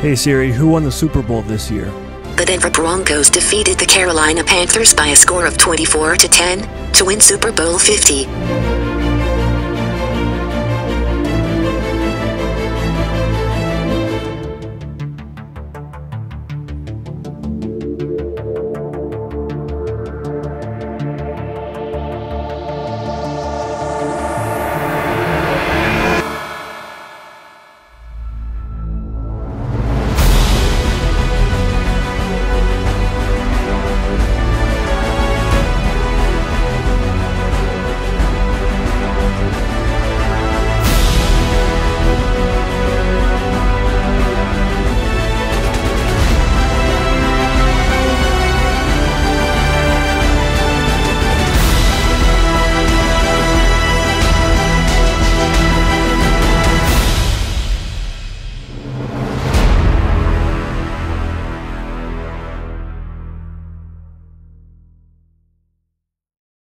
Hey Siri, who won the Super Bowl this year? The Denver Broncos defeated the Carolina Panthers by a score of 24-10 to win Super Bowl 50.